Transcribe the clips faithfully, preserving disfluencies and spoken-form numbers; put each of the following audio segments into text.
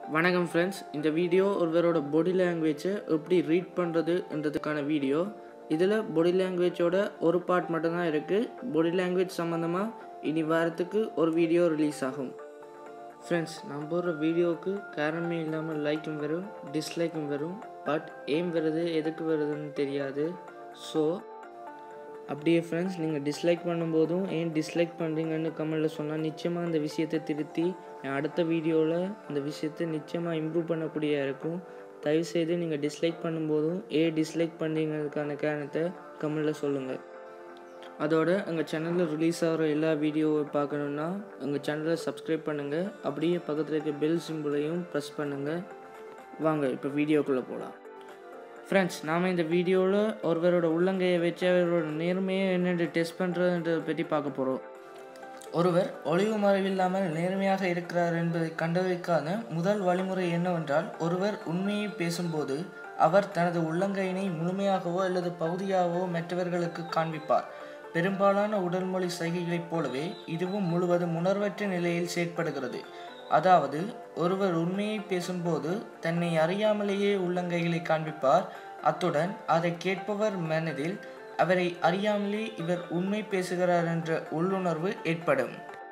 வணக்கம் ஃப்ரெண்ட்ஸ், இந்த வீடியோ ஒருவரோட பாடி லாங்குவேஜை எப்படி ரீட் பண்ணுறதுன்றதுக்கான வீடியோ. இதில் பாடி லாங்குவேஜோட ஒரு பார்ட் மட்டும்தான் இருக்குது. பாடி லாங்குவேஜ் சம்மந்தமாக இனி வாரத்துக்கு ஒரு வீடியோ ரிலீஸ் ஆகும். ஃப்ரெண்ட்ஸ், நான் போடுற வீடியோவுக்கு காரணமே இல்லாமல் லைக்கும் வரும், டிஸ்லைக்கும் வரும். பட் ஏன் வருது, எதுக்கு வருதுன்னு தெரியாது. ஸோ அப்படியே ஃப்ரெண்ட்ஸ், நீங்கள் டிஸ்லைக் பண்ணும்போதும் ஏன் டிஸ்லைக் பண்ணுறீங்கன்னு கமெண்டில் சொன்னால் நிச்சயமாக அந்த விஷயத்தை திருத்தி என் அடுத்த வீடியோவில் அந்த விஷயத்தை நிச்சயமாக இம்ப்ரூவ் பண்ணக்கூடிய இருக்கும். தயவுசெய்து நீங்கள் டிஸ்லைக் பண்ணும்போதும் ஏன் டிஸ்லைக் பண்ணுறீங்கிறதுக்கான காரணத்தை கமெண்டில் சொல்லுங்கள். அதோட எங்கள் சேனலில் ரிலீஸ் ஆகிற எல்லா வீடியோவை பார்க்கணுன்னா எங்கள் சேனலை சப்ஸ்கிரைப் பண்ணுங்கள். அப்படியே பக்கத்தில் இருக்க பெல் சிம்பிளையும் ப்ரெஸ் பண்ணுங்கள். வாங்க இப்போ வீடியோக்குள்ளே போகலாம். ஃப்ரெண்ட்ஸ், நாம் இந்த வீடியோவில் ஒருவரோட உள்ளங்கையை வச்சு அவரோட நேர்மையை என்னென்று டெஸ்ட் பண்ணுறதுன்றதை பற்றி பார்க்க போகிறோம். ஒருவர் ஒளிவு மறைவில்லாமல் நேர்மையாக இருக்கிறார் என்பதை கண்டறிவதற்கான முதல் வழிமுறை என்னவென்றால், ஒருவர் உண்மையை பேசும்போது அவர் தனது உள்ளங்கையினை முழுமையாகவோ அல்லது பகுதியாகவோ மற்றவர்களுக்கு காண்பிப்பார். பெரும்பாலான உடல்மொழி சைகைகளைப் போலவே இதுவும் முழுவதும் உணர்வற்ற நிலையில் செயற்படுகிறது. அதாவது, ஒருவர் உண்மையை பேசும்போது தன்னை அறியாமலேயே உள்ளங்கைகளை காண்பிப்பார். அத்துடன் அதை கேட்பவர் மனதில் அவரை அறியாமலே இவர் உண்மை பேசுகிறார் என்ற உள்ளுணர்வு ஏற்படும்.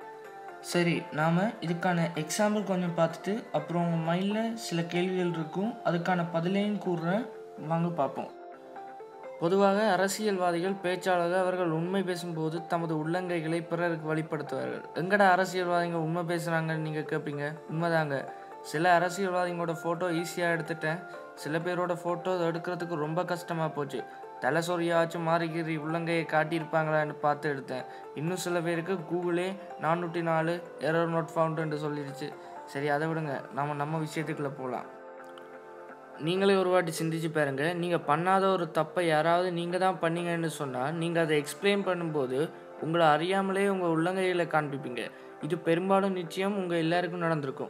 சரி, நாம் இதுக்கான எக்ஸாம்பிள் கொஞ்சம் பார்த்துட்டு அப்புறம் உங்கள் மைண்டில் சில கேள்விகள் இருக்கும், அதுக்கான பதிலையும் கூறுறேன். வாங்க பார்ப்போம். பொதுவாக அரசியல்வாதிகள், பேச்சாளர்கள் அவர்கள் உண்மை பேசும்போது தமது உள்ளங்கைகளை பிறருக்கு வெளிப்படுத்துவார்கள். எங்கடா அரசியல்வாதிங்க உண்மை பேசுகிறாங்கன்னு நீங்கள் கேட்பீங்க. உண்மைதாங்க. சில அரசியல்வாதிங்களோட ஃபோட்டோ ஈஸியாக எடுத்துட்டேன். சில பேரோட ஃபோட்டோ எடுக்கிறதுக்கு ரொம்ப கஷ்டமாக போச்சு. தலை சொறியாச்சும் மாறிக்கிறி உள்ளங்கையை காட்டியிருப்பாங்களான்னு பார்த்து எடுத்தேன். இன்னும் சில பேருக்கு கூகுளே நானூற்றி நாலு எரர் நோட் ஃபவுண்டுன்னு சொல்லிடுச்சு. சரி, அதை விடுங்க, நம்ம நம்ம விஷயத்துக்குள்ளே போகலாம். நீங்களே ஒரு வாட்டி சிந்திச்சு பாருங்க. நீங்கள் பண்ணாத ஒரு தப்பை யாராவது நீங்கள் தான் பண்ணீங்கன்னு சொன்னால் நீங்கள் அதை எக்ஸ்பிளைன் பண்ணும்போது உங்களை அறியாமலே உங்கள் உள்ளங்கைகளை காண்பிப்பீங்க. இது பெரும்பாலும் நிச்சயம் உங்கள் எல்லாருக்கும் நடந்திருக்கும்.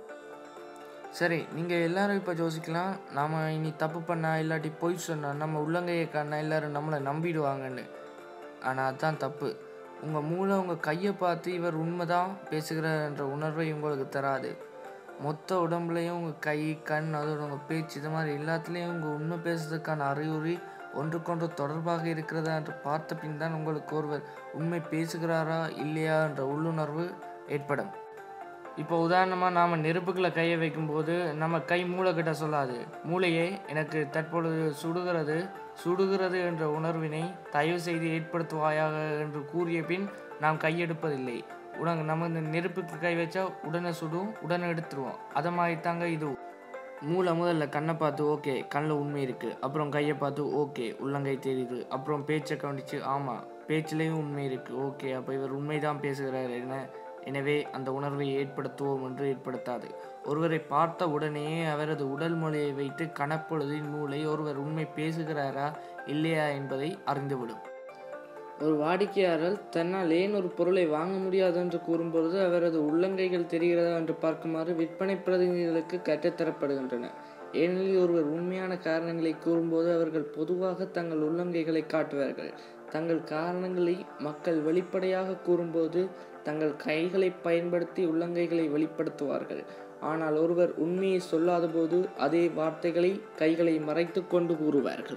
சரி, நீங்கள் எல்லோரும் இப்போ யோசிக்கலாம், நாம் இனி தப்பு பண்ணால் இல்லாட்டி பொய் சொன்னால் நம்ம உள்ளங்கையை காணா எல்லோரும் நம்மளை நம்பிடுவாங்கன்னு. ஆனால் அதுதான் தப்பு. உங்கள் மூளை உங்கள் கையை பார்த்து இவர் உண்மை தான் பேசுகிறார் என்ற உணர்வை உங்களுக்கு தராது. மொத்த உடம்புலையும் உங்கள் கை, கண், அதோட உங்கள் பேச்சு, இது மாதிரி எல்லாத்துலேயும் உங்கள் உண்மை பேசுறதுக்கான அறிகுறி ஒன்றுக்கொன்று தொடர்பாக இருக்கிறதா என்று பார்த்த பின் தான் உங்களுக்கு ஒருவர் உண்மை பேசுகிறாரா இல்லையா என்ற உள்ளுணர்வு ஏற்படும். இப்போ உதாரணமாக நாம் நெருப்புக்குள்ளே கையை வைக்கும்போது நம்ம கை மூளைக்கிட்ட சொல்லாது. மூளையே எனக்கு தற்பொழுது சுடுகிறது சுடுகிறது என்ற உணர்வினை தயவு செய்து ஏற்படுத்துவாயாக என்று கூறிய பின் நாம் கையெடுப்பதில்லை. உடனே நம்ம இந்த நெருப்புக்கு கை வச்சா உடனே சுடும், உடனே எடுத்துருவோம். அதை மாதிரி தாங்க இது. மூளை முதல்ல கண்ணை பார்த்து ஓகே கண்ணில் உண்மை இருக்குது, அப்புறம் கையை பார்த்து ஓகே உள்ளங்கை தெரியுது, அப்புறம் பேச்சை கவனித்து ஆமாம் பேச்சிலையும் உண்மை இருக்குது, ஓகே அப்போ இவர் உண்மை தான் பேசுகிறார் என்ன, எனவே அந்த உணர்வை ஏற்படுத்துவோம் என்று ஏற்படுத்தாது. ஒருவரை பார்த்த உடனேயே அவரது உடல் மொழியை வைத்து கணப்பொழுதின் மூளை ஒருவர் உண்மை பேசுகிறாரா இல்லையா என்பதை அறிந்துவிடும். ஒரு வாடிக்கையாளர் தன்னால் ஏன் ஒரு பொருளை வாங்க முடியாது என்று கூறும்பொழுது அவரது உள்ளங்கைகள் தெரிகிறதா என்று பார்க்குமாறு விற்பனை பிரதிநிதிகளுக்கு கற்றுத்தரப்படுகின்றன. ஏனெனில் ஒருவர் உண்மையான காரணங்களை கூறும்போது அவர்கள் பொதுவாக தங்கள் உள்ளங்கைகளை காட்டுவார்கள். தங்கள் காரணங்களை மக்கள் வெளிப்படையாக கூறும்போது தங்கள் கைகளை பயன்படுத்தி உள்ளங்கைகளை வெளிப்படுத்துவார்கள். ஆனால் ஒருவர் உண்மையை சொல்லாத போது அதே வார்த்தைகளை கைகளை மறைத்து கொண்டு கூறுவார்கள்.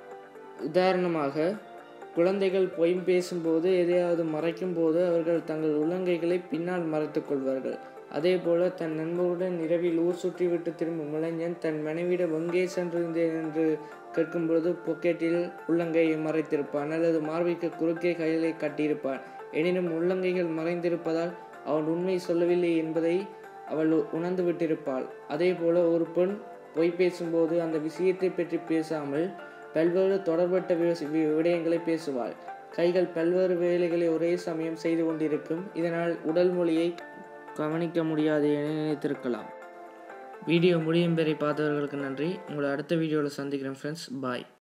உதாரணமாக, குழந்தைகள் பொய் பேசும்போது எதையாவது மறைக்கும் போது அவர்கள் தங்கள் உள்ளங்கைகளை பின்னால் மறைத்துக் கொள்வார்கள். அதே போல தன் நண்பருடன் இரவில் ஊர் சுற்றிவிட்டு திரும்பும் இளைஞன் தன் மனைவியிடம் எங்கே சென்றிருந்தேன் என்று கேட்கும்பொழுது பொக்கெட்டில் உள்ளங்கையை மறைத்திருப்பான் அல்லது மார்பிற்கு குறுக்கே கைகளை கட்டியிருப்பான். எனினும் உள்ளங்கைகள் மறைந்திருப்பதால் அவன் உண்மை சொல்லவில்லை என்பதை அவள் உணர்ந்து விட்டிருப்பாள். அதே போல ஒரு பெண் பொய் பேசும்போது அந்த விஷயத்தை பற்றி பேசாமல் பல்வேறு தொடர்பட்ட விடயங்களை பேசுவாள். கைகள் பல்வேறு வேலைகளை ஒரே சமயம் செய்து கொண்டிருக்கும். இதனால் உடல் மொழியை கவனிக்க முடியாது என நினைத்திருக்கலாம். வீடியோ முடியும் வரை பார்த்தவர்களுக்கு நன்றி. உங்களை அடுத்த வீடியோவில் சந்திக்கிறேன் ஃப்ரெண்ட்ஸ். பாய்.